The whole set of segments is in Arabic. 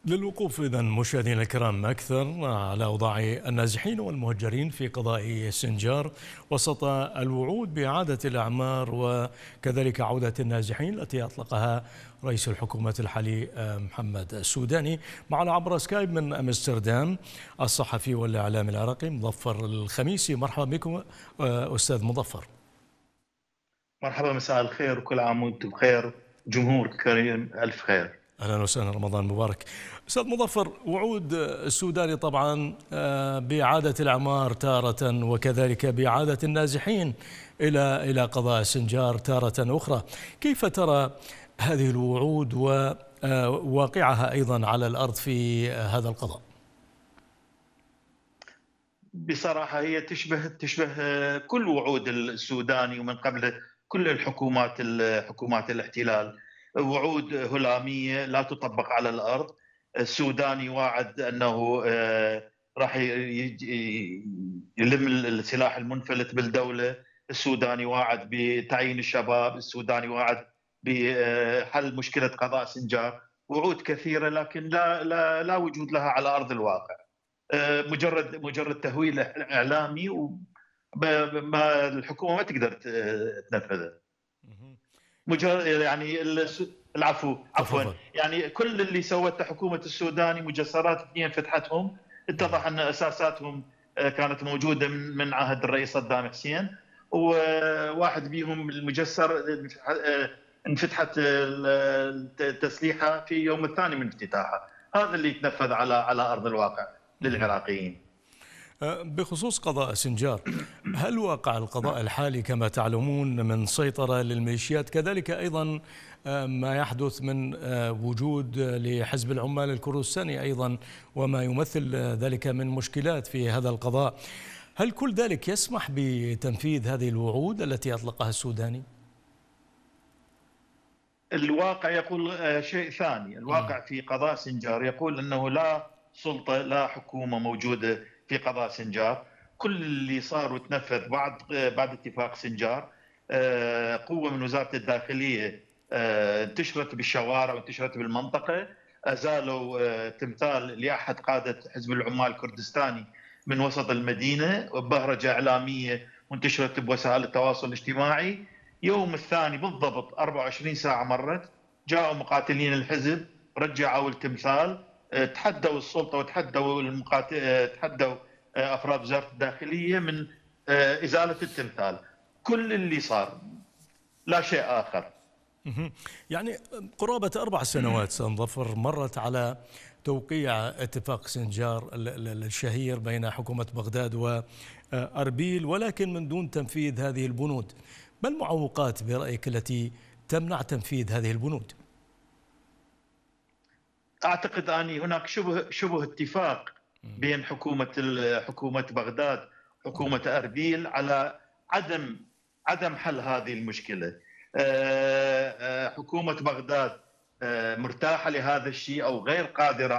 للوقوف إذن مشاهدينا الكرام أكثر على أوضاع النازحين والمهجرين في قضاء سنجار وسط الوعود بإعادة الأعمار وكذلك عودة النازحين التي أطلقها رئيس الحكومة الحالي محمد السوداني. معنا عبر سكايب من أمستردام الصحفي والإعلامي العراقي مظفر الخميسي. مرحبا بكم أستاذ مظفر. مرحبا، مساء الخير وكل عام وانتم بخير. جمهور كريم ألف خير. أهلا وسهلا، رمضان مبارك. أستاذ مظفر، وعود السوداني طبعا بإعادة الأعمار تارة وكذلك بإعادة النازحين إلى قضاء سنجار تارة أخرى، كيف ترى هذه الوعود وواقعها أيضا على الأرض في هذا القضاء؟ بصراحة هي تشبه كل وعود السوداني ومن قبله كل حكومات الاحتلال، وعود هلامية لا تطبق على الأرض. السوداني واعد أنه راح يلم السلاح المنفلت بالدولة، السوداني واعد بتعيين الشباب، السوداني واعد بحل مشكلة قضاء سنجار. وعود كثيرة لكن لا وجود لها على أرض الواقع، مجرد تهويل إعلامي ما الحكومة ما تقدر تنفذه. مجرد يعني العفو عفوا يعني كل اللي سوته حكومة السوداني مجسرات اثنين فتحتهم، اتضح ان اساساتهم كانت موجودة من عهد الرئيس صدام حسين، وواحد بيهم المجسر انفتحت تسليحها في يوم الثاني من افتتاحها. هذا اللي يتنفذ على ارض الواقع للعراقيين. بخصوص قضاء سنجار، هل واقع القضاء الحالي كما تعلمون من سيطرة للميليشيات، كذلك أيضا ما يحدث من وجود لحزب العمال الكردستاني أيضا وما يمثل ذلك من مشكلات في هذا القضاء، هل كل ذلك يسمح بتنفيذ هذه الوعود التي أطلقها السوداني؟ الواقع يقول شيء ثاني. الواقع في قضاء سنجار يقول أنه لا سلطة لا حكومة موجودة في قضاء سنجار. كل اللي صار وتنفذ بعد اتفاق سنجار، قوة من وزارة الداخلية انتشرت بالشوارع وانتشرت بالمنطقة، أزالوا تمثال لأحد قادة حزب العمال الكردستاني من وسط المدينة، وبهرجة إعلامية وانتشرت بوسائل التواصل الاجتماعي. يوم الثاني بالضبط 24 ساعة مرت، جاءوا مقاتلين الحزب رجعوا التمثال، تحدوا السلطة وتحدوا تحدوا أفراد وزارة الداخلية من إزالة التمثال. كل اللي صار لا شيء آخر. يعني قرابة 4 سنوات سنظفر مرت على توقيع اتفاق سنجار الشهير بين حكومة بغداد وأربيل، ولكن من دون تنفيذ هذه البنود. ما المعوقات برأيك التي تمنع تنفيذ هذه البنود؟ أعتقد أني هناك شبه اتفاق بين حكومة بغداد وحكومة أربيل على عدم حل هذه المشكلة. حكومة بغداد مرتاحة لهذا الشيء أو غير قادرة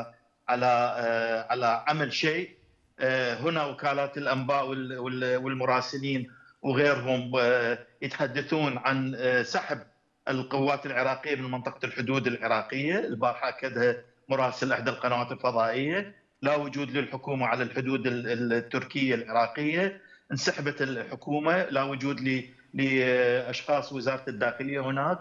على عمل شيء. هنا وكالات الأنباء والمراسلين وغيرهم يتحدثون عن سحب القوات العراقية من منطقة الحدود العراقية. البارحة أكدها مراسل إحدى القنوات الفضائية. لا وجود للحكومة على الحدود التركية العراقية، انسحبت الحكومة، لا وجود لأشخاص وزارة الداخلية هناك.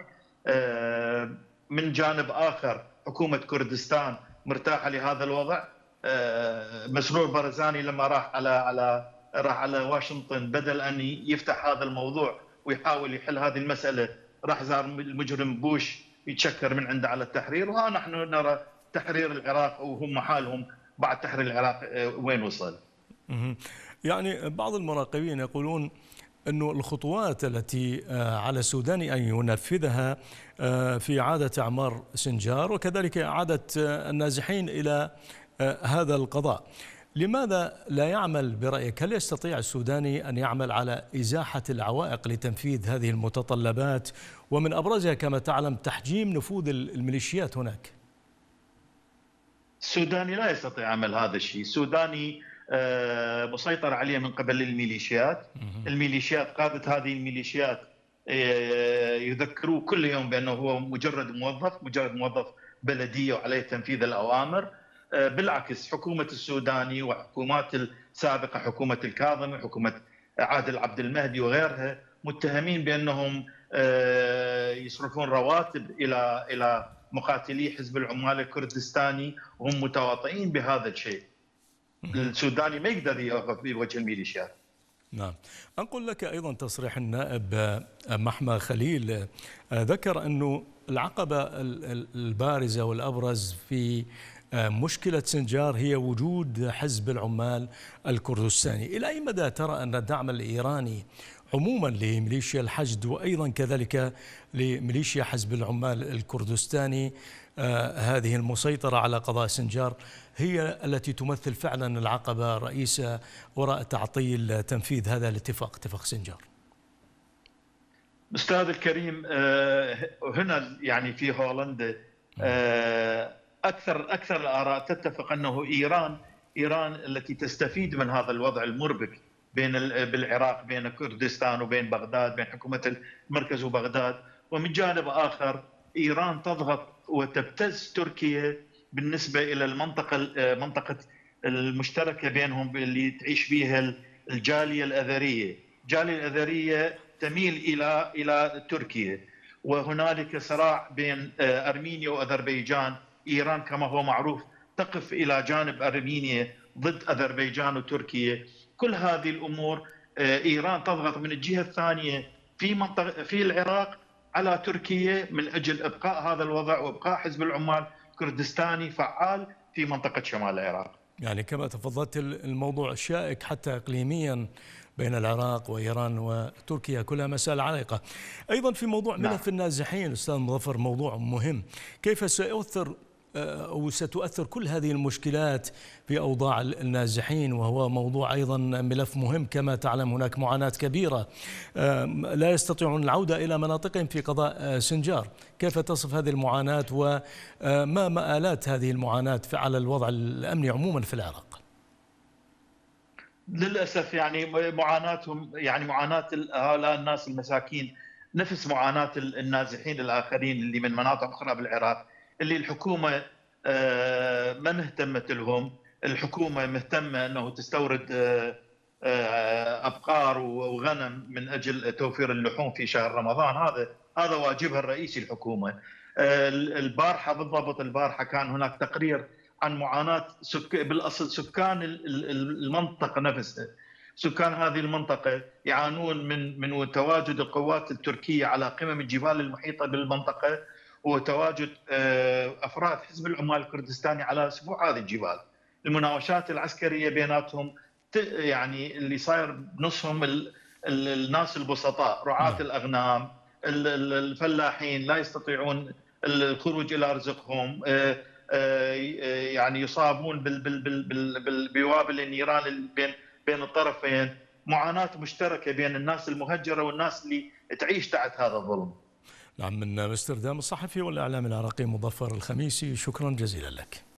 من جانب آخر حكومة كردستان مرتاحة لهذا الوضع. مسرور برزاني لما راح على واشنطن، بدل أن يفتح هذا الموضوع ويحاول يحل هذه المسألة، راح زار المجرم بوش يتشكر من عنده على التحرير. وها نحن نرى تحرير العراق وهم حالهم بعد تحرير العراق وين وصل. يعني بعض المراقبين يقولون أن الخطوات التي على السوداني أن ينفذها في إعادة أعمار سنجار وكذلك إعادة النازحين إلى هذا القضاء، لماذا لا يعمل برأيك؟ هل يستطيع السوداني أن يعمل على إزاحة العوائق لتنفيذ هذه المتطلبات، ومن أبرزها كما تعلم تحجيم نفوذ الميليشيات هناك؟ السوداني لا يستطيع عمل هذا الشيء. السوداني مسيطر عليه من قبل الميليشيات. الميليشيات، قادة هذه الميليشيات يذكروه كل يوم بأنه هو مجرد موظف بلديه وعليه تنفيذ الاوامر. بالعكس حكومه السوداني وحكومات السابقه، حكومه الكاظمي، حكومه عادل عبد المهدي وغيرها، متهمين بانهم يصرفون رواتب الى مقاتلي حزب العمال الكردستاني، وهم متواطئين بهذا الشيء. السوداني ما يقدر يوقف بوجه الميليشيات. نعم. أنقل لك أيضا تصريح النائب محمى خليل، ذكر أنه العقبة البارزة والأبرز في مشكلة سنجار هي وجود حزب العمال الكردستاني. إلى أي مدى ترى أن الدعم الإيراني عموما لميليشيا الحشد وأيضا كذلك لميليشيا حزب العمال الكردستاني هذه المسيطرة على قضاء سنجار هي التي تمثل فعلا العقبة الرئيسة وراء تعطيل تنفيذ هذا الاتفاق، اتفاق سنجار؟ أستاذ الكريم، هنا يعني في هولندا أكثر الآراء تتفق أنه إيران التي تستفيد من هذا الوضع المربك بالعراق، بين كردستان وبين بغداد، بين حكومة المركز وبغداد. ومن جانب آخر إيران تضغط وتبتز تركيا بالنسبة إلى منطقة المشتركة بينهم اللي تعيش فيها الجالية الأذرية. الجالية الأذرية تميل إلى تركيا، وهنالك صراع بين أرمينيا وأذربيجان. إيران كما هو معروف تقف إلى جانب أرمينيا ضد أذربيجان وتركيا. كل هذه الأمور إيران تضغط من الجهة الثانية في العراق على تركيا من أجل إبقاء هذا الوضع وإبقاء حزب العمال الكردستاني فعال في منطقة شمال العراق. يعني كما تفضلت الموضوع شائك حتى إقليميا بين العراق وإيران وتركيا، كلها مسائل عالقة. أيضا في موضوع ملف النازحين أستاذ مظفر، موضوع مهم، كيف سيؤثر أو ستؤثر كل هذه المشكلات في أوضاع النازحين، وهو موضوع أيضا ملف مهم كما تعلم. هناك معاناة كبيرة، لا يستطيعون العودة إلى مناطقهم في قضاء سنجار. كيف تصف هذه المعاناة وما مآلات هذه المعاناة على الوضع الأمني عموما في العراق؟ للأسف يعني معاناتهم، يعني معاناة هؤلاء الناس المساكين نفس معاناة النازحين الآخرين اللي من مناطق أخرى بالعراق، اللي الحكومة ما مهتمة لهم. الحكومة مهتمة أنه تستورد أبقار وغنم من أجل توفير اللحوم في شهر رمضان. هذا واجبها الرئيسي الحكومة. البارحة بالضبط، البارحة كان هناك تقرير عن معاناة بالأصل سكان المنطقة نفسها. سكان هذه المنطقة يعانون من تواجد القوات التركية على قمم الجبال المحيطة بالمنطقة، وتواجد أفراد حزب العمال الكردستاني على سفوح هذه الجبال. المناوشات العسكرية بيناتهم يعني اللي صاير بنصهم الناس البسطاء، رعاة الأغنام، الفلاحين لا يستطيعون الخروج إلى رزقهم، يعني يصابون بوابل النيران بين الطرفين. معاناة مشتركة بين الناس المهجرة والناس اللي تعيش تحت هذا الظلم. نعم. من امستردام الصحفي والإعلام العراقي مظفر الخميسي، شكرا جزيلا لك.